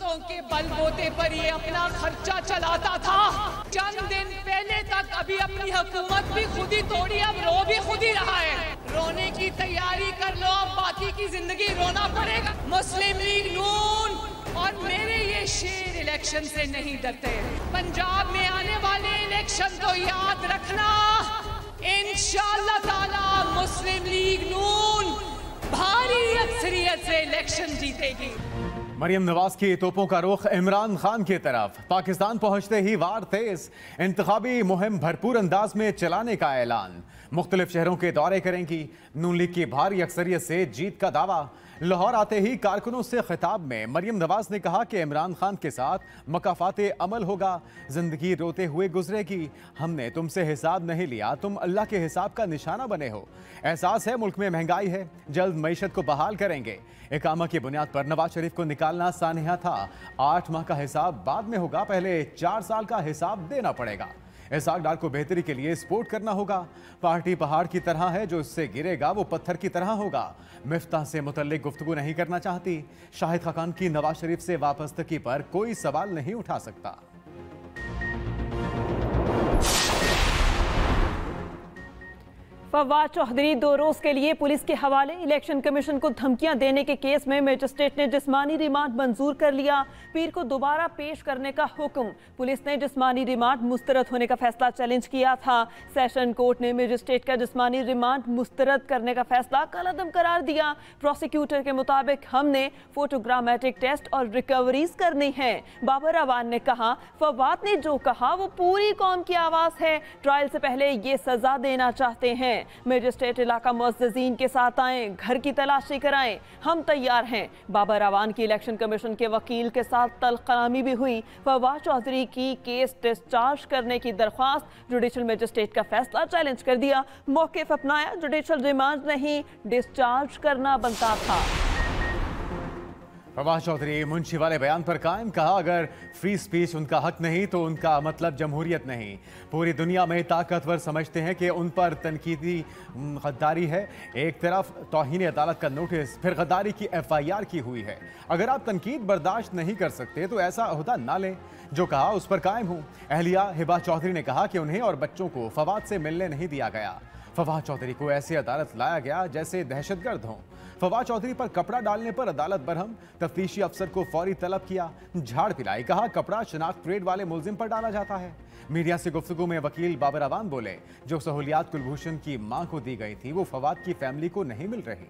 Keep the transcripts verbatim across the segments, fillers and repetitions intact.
हुकूमतों के बलबूते पर ये अपना खर्चा चलाता था। चंद दिन पहले तक अभी अपनी हुकूमत भी खुद ही तोड़ी, अब रो भी खुद ही रहा है। रोने की तैयारी कर लो, अब बाकी की जिंदगी रोना पड़ेगा। मुस्लिम लीग नून और मेरे ये शेर इलेक्शन से नहीं डरते। पंजाब में आने वाले इलेक्शन को याद रखना, इंशाअल्लाह ताला मुस्लिम लीग नून भारी अक्सरियत से इलेक्शन जीतेगी। मरियम नवाज की तोपों का रुख इमरान खान की तरफ। पाकिस्तान पहुंचते ही वार तेज, इंतखाबी मुहिम भरपूर अंदाज में चलाने का ऐलान। मुख्तलिफ शहरों के दौरे करेंगी। नून लीग की भारी अक्सरियत से जीत का दावा। लाहौर आते ही कारकुनों से खिताब में मरियम नवाज ने कहा कि इमरान खान के साथ मकाफाते अमल होगा। जिंदगी रोते हुए गुजरेगी, हमने तुमसे हिसाब नहीं लिया, तुम अल्लाह के हिसाब का निशाना बने हो। एहसास है मुल्क में महंगाई है, जल्द मईशत को बहाल करेंगे। इकामा की बुनियाद पर नवाज शरीफ को निकालना सानिया था। आठ माह का हिसाब बाद में होगा, पहले चार साल का हिसाब देना पड़ेगा। इसहाक डार को बेहतरी के लिए सपोर्ट करना होगा। पार्टी पहाड़ की तरह है, जो इससे गिरेगा वो पत्थर की तरह होगा। मिफ्ताह से मुतल्लिक गुफ्तगू नहीं करना चाहती। शाहिद खाकान की नवाज शरीफ से वापस्तगी पर कोई सवाल नहीं उठा सकता। फवाद चौधरी दो रोज के लिए पुलिस के हवाले। इलेक्शन कमीशन को धमकियां देने के केस में मजिस्ट्रेट ने जिस्मानी रिमांड मंजूर कर लिया। पीर को दोबारा पेश करने का हुक्म। पुलिस ने जिस्मानी रिमांड मुस्तरद होने का फैसला चैलेंज किया था। सेशन कोर्ट ने मजिस्ट्रेट का जिस्मानी रिमांड मुस्तरद करने का फैसला कलअदम करार दिया। प्रोसिक्यूटर के मुताबिक हमने फोटोग्रामेटिक टेस्ट और रिकवरीज करनी है। बाबर अवान ने कहा, फवाद ने जो कहा वो पूरी कौम की आवाज है। ट्रायल से पहले ये सजा देना चाहते हैं। मजिस्ट्रेट इलाका मुअज़्ज़िज़ीन के साथ आएं, घर की तलाशी कराएं, हम तैयार हैं। बाबर अवान की इलेक्शन कमीशन के वकील के साथ तलखलामी भी हुई। फवाद चौधरी की केस डिस्चार्ज करने की दरख्वास्त जुडिशल मजिस्ट्रेट का फैसला चैलेंज कर दिया। मौक़िफ़ अपनाया, जुडिशल रिमांड नहीं डिस्चार्ज करना बनता था। फवाद चौधरी मुंशी वाले बयान पर कायम, कहा अगर फ्री स्पीच उनका हक नहीं तो उनका मतलब जमहूरियत नहीं। पूरी दुनिया में ताकतवर समझते हैं कि उन पर तनकीदी गद्दारी है। एक तरफ तौहीन अदालत का नोटिस, फिर गद्दारी की एफ आई आर की हुई है। अगर आप तनकीद बर्दाश्त नहीं कर सकते तो ऐसा ओहदा ना लें। जो कहा उस पर कायम हूँ। अहलिया हिबा चौधरी ने कहा कि उन्हें और बच्चों को फवाद से मिलने नहीं दिया गया। फवाद चौधरी को ऐसी अदालत लाया गया जैसे दहशतगर्द हों। फवाद चौधरी पर कपड़ा डालने पर अदालत बरहम। तफ्तीशी अफसर को फौरी तलब किया, झाड़ पिलाई, कहा कपड़ा शनाख्त ट्रेड वाले मुलजिम पर डाला जाता है। मीडिया से गुफ्तगू में वकील बाबर अवान बोले, जो सहूलियात कुलभूषण की मां को दी गई थी वो फवाद की फैमिली को नहीं मिल रही।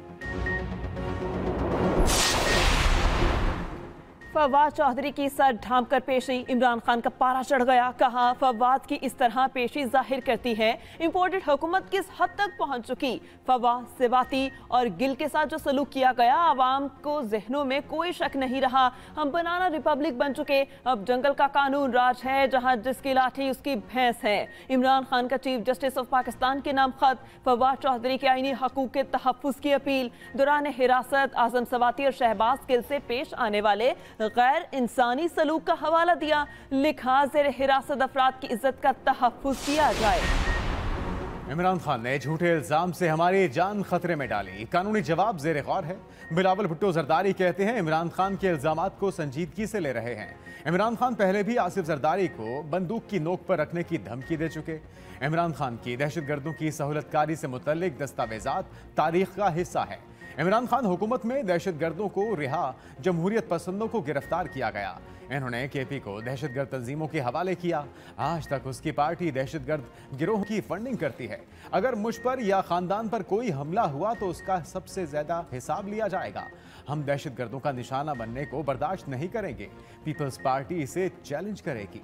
फवाद चौधरी की सर ढांप कर पेशी। इमरान खान का पारा चढ़ गया। कहा, फवाद की इस तरह पेशी जाहिर करती है इंपोर्टेड हुकूमत किस हद तक पहुंच चुकी। फवाद, सिवाती और गिल के साथ जो सलूक किया गया, आवाम को जहनों में कोई शक नहीं रहा। हम बनाना रिपब्लिक बन चुके। अब जंगल का कानून राज है, जहां जिसकी लाठी उसकी भैंस है। इमरान खान का चीफ जस्टिस ऑफ पाकिस्तान के नाम खत। फवाद चौधरी के आईनी हकूक के तहफ़्फ़ुज़ की अपील। दौरान हिरासत आज़म सवाती और शहबाज गिल से पेश आने वाले गैर इंसानी सलूक का हवाला दिया। लिखा, ज़ेर हिरासत अफराद की इज्जत का तहफ़्फ़ुज़ किया जाए। इमरान खान ने झूठे इल्जाम से हमारी जान खतरे में डाली, कानूनी जवाब ज़ेर गौर है। बिलावल भुट्टो जरदारी कहते हैं इमरान खान के इल्जामात को संजीदगी से ले रहे हैं। इमरान खान पहले भी आसिफ जरदारी को बंदूक की नोक पर रखने की धमकी दे चुके। इमरान खान की दहशतगर्दों की सहूलतकारी से मुतल्लिक दस्तावेजात तारीख का हिस्सा है। इमरान खान हुकूमत में दहशतगर्दों को रिहा, जमहूरियत पसंदों को गिरफ्तार किया गया। इन्होंने के पी को दहशतगर्द तंजीमों के हवाले किया। आज तक उसकी पार्टी दहशतगर्द गिरोह की फंडिंग करती है। अगर मुझ पर या खानदान पर कोई हमला हुआ तो उसका सबसे ज्यादा हिसाब लिया जाएगा। हम दहशतगर्दों का निशाना बनने को बर्दाश्त नहीं करेंगे। पीपल्स पार्टी इसे चैलेंज करेगी।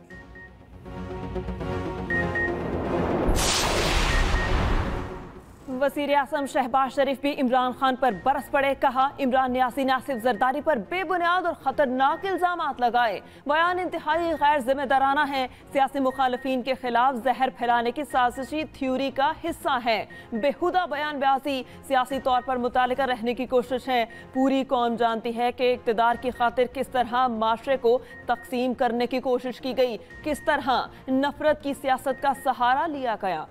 वज़ीर आज़म शहबाज शरीफ भी इमरान खान पर बरस पड़े। कहा, इमरान ने यासीन आसिफ जरदारी पर बेबुनियाद और खतरनाक इल्जामात लगाए। बयान इंतहाई गैर जिम्मेदाराना है। सियासी मुखालफीन के खिलाफ जहर फैलाने की साजिशी थ्योरी का हिस्सा है। बेहुदा बयान बाजी सियासी तौर पर मुतालिका रहने की कोशिश है। पूरी कौम जानती है कि इक़्तिदार की खातिर किस तरह माशरे को तकसीम करने की कोशिश की गई, किस तरह नफरत की सियासत का सहारा लिया गया।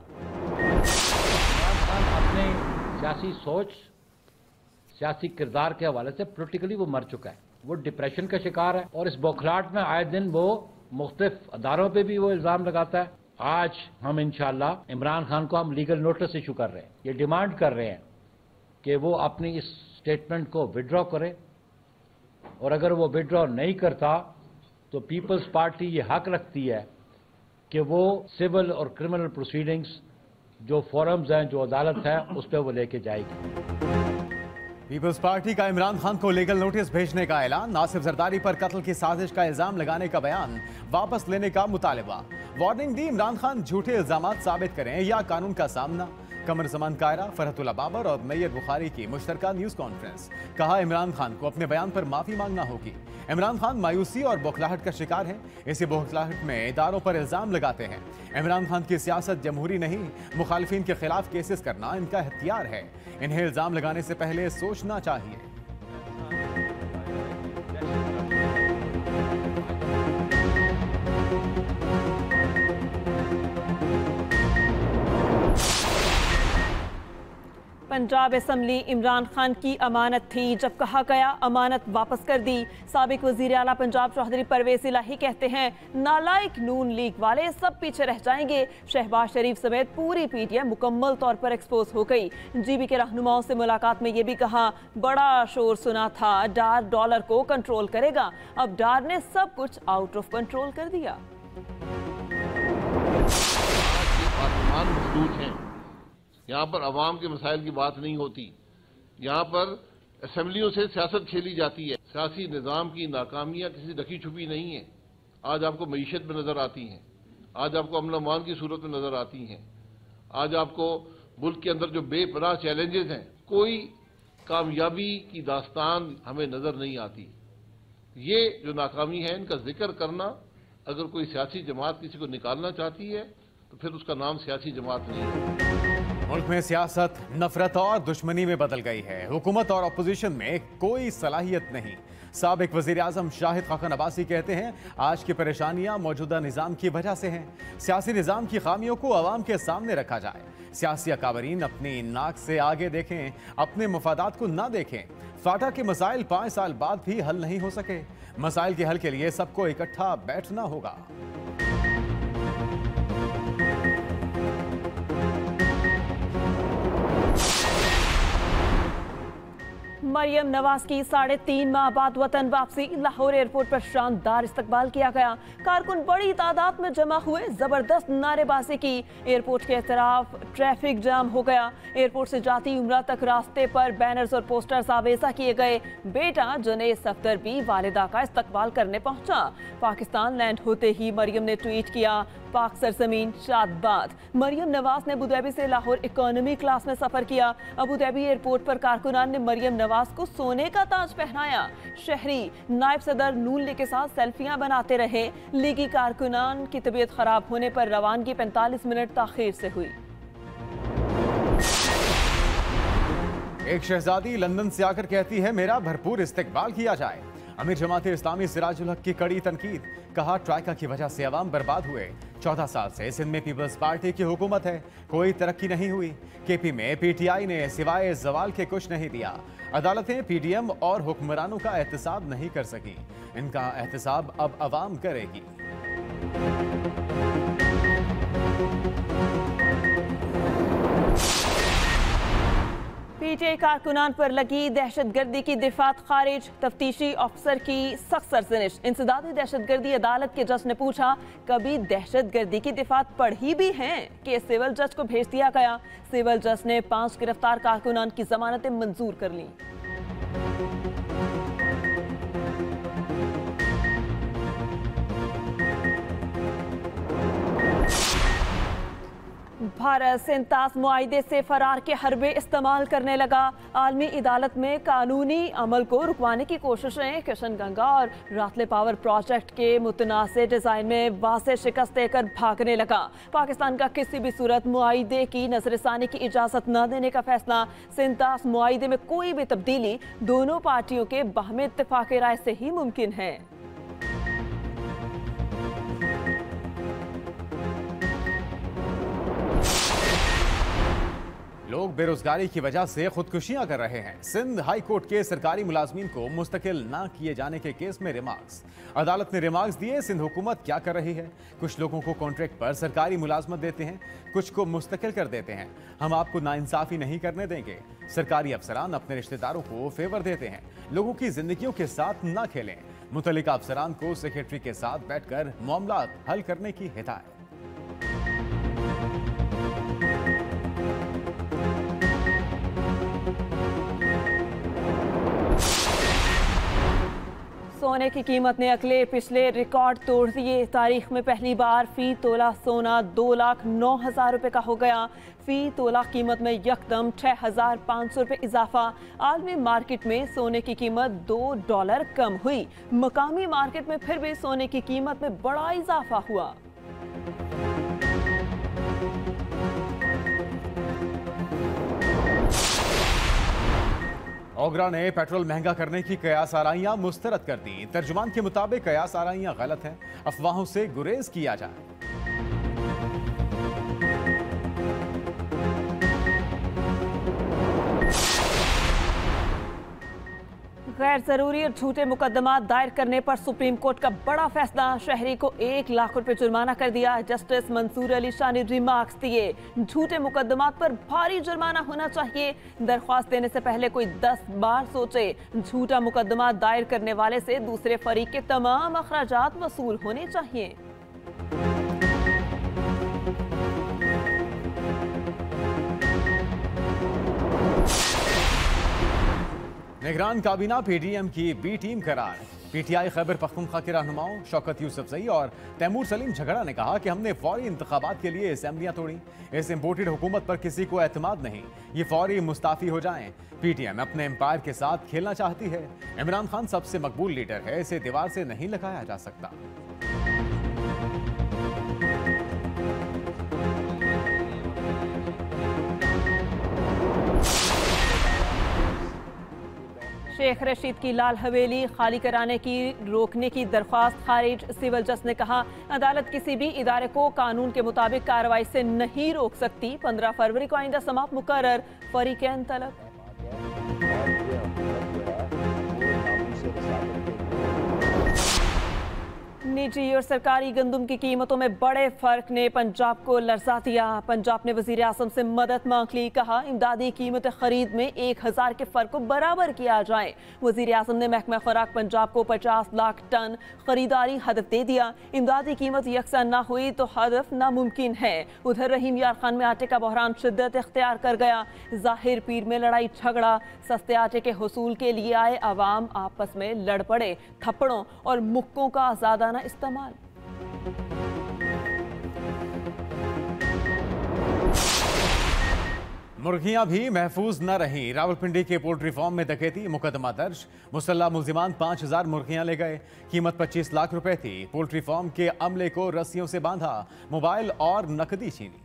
सियासी सोच, सियासी किरदार के हवाले से पॉलिटिकली वो मर चुका है। वो डिप्रेशन का शिकार है और इस बौखलाहट में आए दिन वो मुख्तलिफ अदारों पे भी वो इल्जाम लगाता है। आज हम इंशाअल्लाह इमरान खान को हम लीगल नोटिस इशू कर रहे हैं, ये डिमांड कर रहे हैं कि वो अपनी इस स्टेटमेंट को विड्रॉ करे, और अगर वो विड्रॉ नहीं करता तो पीपल्स पार्टी ये हक रखती है कि वो सिविल और क्रिमिनल प्रोसीडिंग्स जो फोरम्स हैं, जो अदालत है, उस पर वो लेके जाएगी। पीपल्स पार्टी का इमरान खान को लीगल नोटिस भेजने का ऐलान, नासिर जरदारी पर कत्ल की साजिश का इल्जाम लगाने का बयान वापस लेने का मुतालबा, वार्निंग दी इमरान खान झूठे इल्जामात साबित करें या कानून का सामना। कमर जमान कायरा, फरहतुल्ला बाबर और मैयर बुखारी की मुश्तरका न्यूज कॉन्फ्रेंस, कहा इमरान खान को अपने बयान पर माफी मांगना होगी। इमरान खान मायूसी और बौखलाहट का शिकार है, इसी बौखलाहट में इदारों पर इल्जाम लगाते हैं। इमरान खान की सियासत जमहूरी नहीं, मुखालिफिन के खिलाफ केसेस करना इनका हथियार है, इन्हें इल्जाम लगाने से पहले सोचना चाहिए। पंजाब असम्बली इमरान खान की अमानत थी, जब कहा गया अमानत वापस कर दी। साबिक वजीर आला पंजाब चौधरी परवेज इलाही कहते हैं नालायक नून लीग वाले सब पीछे रह जाएंगे। शहबाज शरीफ समेत पूरी पीटीएम मुकम्मल तौर पर एक्सपोज हो गई। जीबी के रहनुमाओं से मुलाकात में ये भी कहा बड़ा शोर सुना था, डार डॉलर को कंट्रोल करेगा, अब डार ने सब कुछ आउट ऑफ कंट्रोल कर दिया। यहाँ पर अवाम के मसाइल की बात नहीं होती, यहाँ पर असेंबलियों से सियासत खेली जाती है। सियासी निज़ाम की नाकामियाँ किसी ढकी छुपी नहीं है। आज आपको मईशत में नजर आती हैं, आज आपको अमन अमान की सूरत में नजर आती हैं, आज आपको मुल्क के अंदर जो बेपनाह चैलेंजेस हैं, कोई कामयाबी की दास्तान हमें नजर नहीं आती। ये जो नाकामी है, इनका जिक्र करना, अगर कोई सियासी जमात किसी को निकालना चाहती है तो फिर उसका नाम सियासी जमात नहीं है। मुल्क में सियासत नफरत और दुश्मनी में बदल गई है। हुकूमत और अपोजिशन में कोई सलाहियत नहीं। साबिक वजीर आजम शाहिद खाकन अब्बासी कहते हैं आज की परेशानियां मौजूदा निज़ाम की वजह से हैं। सियासी निज़ाम की खामियों को अवाम के सामने रखा जाए। सियासी अकाबरीन अपनी नाक से आगे देखें, अपने मफादात को ना देखें। फाटा के मसाइल पाँच साल बाद भी हल नहीं हो सके। मसाइल के हल के लिए सबको इकट्ठा बैठना होगा। मरियम नवाज की साढ़े तीन माह बाद वतन वापसी, लाहौर एयरपोर्ट पर शानदार इस्तकबाल किया गया। कारकुन बड़ी तादाद में जमा हुए, जबरदस्त नारेबाजी की। एयरपोर्ट के तरफ ट्रैफिक जाम हो गया। एयरपोर्ट से जाती उम्रा तक रास्ते पर बैनर्स और पोस्टर्स आवेजा किए गए। बेटा जुनैद सफदर भी वालिदा का इस्तकबाल करने पहुंचा। पाकिस्तान लैंड होते ही मरियम ने ट्वीट किया पाक सरजमीन शादबाद। मरियम नवाज ने अबूधाबी से लाहौर इकोनॉमी क्लास में सफर किया। अबूधाबी एयरपोर्ट पर कारकुनान ने मरियम नवाज को सोने का ताज पहनाया। शहरी नायब सदर नून लीग के साथ सेल्फियां बनाते रहे। लीगी कारकुनान की तबीयत खराब होने पर रवानगी पैंतालीस मिनट ताखीर से हुई। एक शहजादी लंदन से आकर कहती है मेरा भरपूर इस्तकबाल किया जाए। अमीर जमात इस्लामी सिराजुल हक की कड़ी तनकीद, कहा ट्राइका की वजह से अवाम बर्बाद हुए। चौदह साल से सिंध में पीपल्स पार्टी की हुकूमत है, कोई तरक्की नहीं हुई। केपी में पीटीआई ने सिवाय जवाल के कुछ नहीं दिया। अदालतें पीडीएम और हुक्मरानों का एहतसाब नहीं कर सकी। इनका एहतसाब अब अवाम करेगी। पीटीआई कारकुनान पर लगी दहशतगर्दी की दिफात खारिज, तफ्तीशी अफसर की सख्त सरजनिश। इंसदादी दहशतगर्दी अदालत के जज ने पूछा कभी दहशतगर्दी की दिफात पढ़ी भी है कि सिविल जज को भेज दिया गया। सिविल जज ने पांच गिरफ्तार कारकुनान की जमानतें मंजूर कर ली। भारत सिंतास मुआहिदे से फरार के हरबे इस्तेमाल करने लगा। आलमी अदालत में कानूनी अमल को रुकवाने की कोशिशें। किशन गंगा और रातले पावर प्रोजेक्ट के मुतनाज़े डिजाइन में वाज़ेह शिकस्त देकर भागने लगा। पाकिस्तान का किसी भी सूरत मुआहिदे की नजरसानी की इजाजत न देने का फैसला। सिंतास मुआहिदे में कोई भी तब्दीली दोनों पार्टियों के बाहमी इत्तेफाक राय से ही मुमकिन है। लोग बेरोजगारी की वजह से खुदकुशियां कर रहे हैं। सिंध हाई कोर्ट के सरकारी मुलाजमीन को मुस्तकिल ना किए जाने के केस में रिमार्क्स। अदालत ने रिमार्क्स दिए, सिंध हुकूमत क्या कर रही है। कुछ लोगों को कॉन्ट्रैक्ट पर सरकारी मुलाजमत देते हैं, कुछ को मुस्तकिल कर देते हैं। हम आपको नाइंसाफी नहीं करने देंगे। सरकारी अफसरान अपने रिश्तेदारों को फेवर देते हैं, लोगों की जिंदगियों के साथ ना खेलें। मुतल्लिका अफसरान को सेक्रेटरी के साथ बैठकर मामला हल करने की हिदायत। सोने की कीमत ने अगले पिछले रिकॉर्ड तोड़ दिए। तारीख में पहली बार फी तोला सोना दो लाख नौ हजार रुपये का हो गया। फी तोला कीमत में यकदम छह हजार पाँच सौ रुपये इजाफा। आलमी मार्केट में सोने की कीमत दो डॉलर कम हुई। मकामी मार्केट में फिर भी सोने की कीमत में बड़ा इजाफा हुआ। ओगरा ने पेट्रोल महंगा करने की कयास आराइयां मुस्तरद कर दी। तर्जुमान के मुताबिक कयास आराइयां गलत हैं, अफवाहों से गुरेज किया जाए। गैर जरूरी और झूठे मुकदमा दायर करने पर सुप्रीम कोर्ट का बड़ा फैसला। शहरी को एक लाख रुपए जुर्माना कर दिया। जस्टिस मंसूर अली शाह ने रिमार्क्स दिए, झूठे मुकदमात पर भारी जुर्माना होना चाहिए। दरख्वास्त देने से पहले कोई दस बार सोचे। झूठा मुकदमा दायर करने वाले से दूसरे फरीक के तमाम अखराजात वसूल होने चाहिए। निगरान काबीना पीडीएम की बी टीम करार। पीटीआई खैबर पख्तूनख्वा के रहनुमाओं शौकत यूसुफजई और तैमूर सलीम झगड़ा ने कहा कि हमने फौरी इंतखाबात के लिए असेंबलियां तोड़ी। इस इम्पोर्टेड हुकूमत पर किसी को एतमाद नहीं, ये फौरी मुस्ताफी हो जाएं। पीटीएम अपने एम्पायर के साथ खेलना चाहती है। इमरान खान सबसे मकबूल लीडर है, इसे दीवार से नहीं लगाया जा सकता। शेख रशीद की लाल हवेली खाली कराने की रोकने की दरख्वास्त खारिज। सिविल जज ने कहा, अदालत किसी भी इदारे को कानून के मुताबिक कार्रवाई से नहीं रोक सकती। पंद्रह फरवरी को आइंदा समाअत मुकर्रर। फरीकैन तलब। निजी और सरकारी गंदम की कीमतों में बड़े फर्क ने पंजाब को लरसा दिया। पंजाब ने वजीर आजम से मदद मांग ली। कहा, इमदादी कीमत खरीद में एक हजार के फर्क को बराबर किया जाए। वजीर आजम ने महकमा खुराक पंजाब को पचास लाख टन खरीदारी हदफ दे दिया। इमदादी कीमत यकसा ना हुई तो हदफ नामुमकिन है। उधर रहीम यार खान में आटे का बहरान शिद्दत इख्तियार कर गया। जाहिर पीर में लड़ाई झगड़ा। सस्ते आटे के हुसूल के लिए आए अवाम आपस में लड़ पड़े। थप्पड़ों और मुक्कों का आजादाना इस्तेमाल। मुर्गियां भी महफूज न रहीं। रावलपिंडी के पोल्ट्री फार्म में डकैती, मुकदमा दर्ज। मुसल्ला मुल्जिमान पांच हजार मुर्गियां ले गए। कीमत पच्चीस लाख रुपए थी। पोल्ट्री फार्म के अमले को रस्सियों से बांधा, मोबाइल और नकदी छीनी।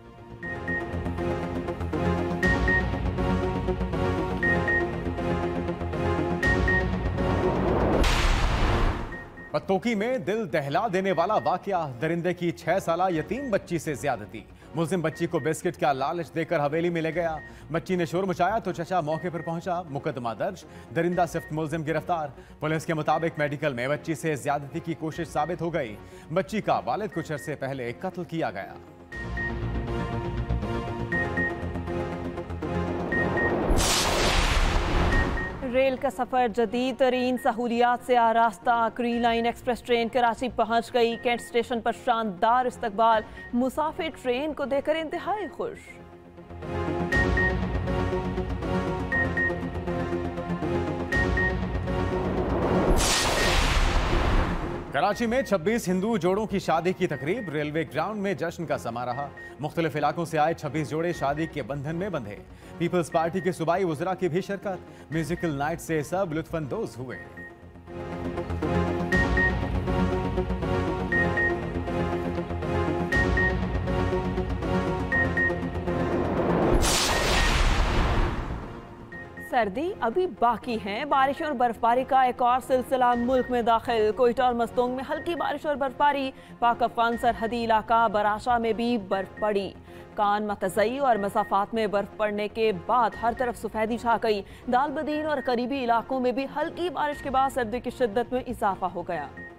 पत्तोकी में दिल दहला देने वाला वाकया। दरिंदे की छह साला यतीम बच्ची से ज्यादती। मुल्जिम बच्ची को बिस्किट का लालच देकर हवेली में ले गया। बच्ची ने शोर मचाया तो चचा मौके पर पहुंचा। मुकदमा दर्ज। दरिंदा सिफ्त मुल्जिम गिरफ्तार। पुलिस के मुताबिक मेडिकल में बच्ची से ज्यादती की कोशिश साबित हो गई। बच्ची का वालिद कुछ अरसे पहले कत्ल किया गया। रेल का सफर जदीद तरीन सहूलियात से आरास्ता। Green line express train Karachi पहुंच गई। कैंट स्टेशन पर शानदार इस्तकबाल। मुसाफिर ट्रेन को देखकर इंतहाई खुश। कराची में छब्बीस हिंदू जोड़ों की शादी की तकरीब। रेलवे ग्राउंड में जश्न का समा रहा। मुख्तलिफ इलाकों से आए छब्बीस जोड़े शादी के बंधन में बंधे। पीपल्स पार्टी के सूबाई वज़रा की भी शिरकत। म्यूजिकल नाइट से सब लुत्फानंदोज हुए। सर्दी अभी बाकी है। बारिश और बर्फबारी का एक और सिलसिला मुल्क में दाखिल। कोयटा और मस्तोंग में हल्की बारिश और बर्फबारी। पाक अफगान सरहदी इलाका बराशा में भी बर्फ पड़ी। कान मतज़ई और मसाफात में बर्फ पड़ने के बाद हर तरफ सफेदी छा गई। दाल बदीन और करीबी इलाकों में भी हल्की बारिश के बाद सर्दी की शिद्दत में इजाफा हो गया।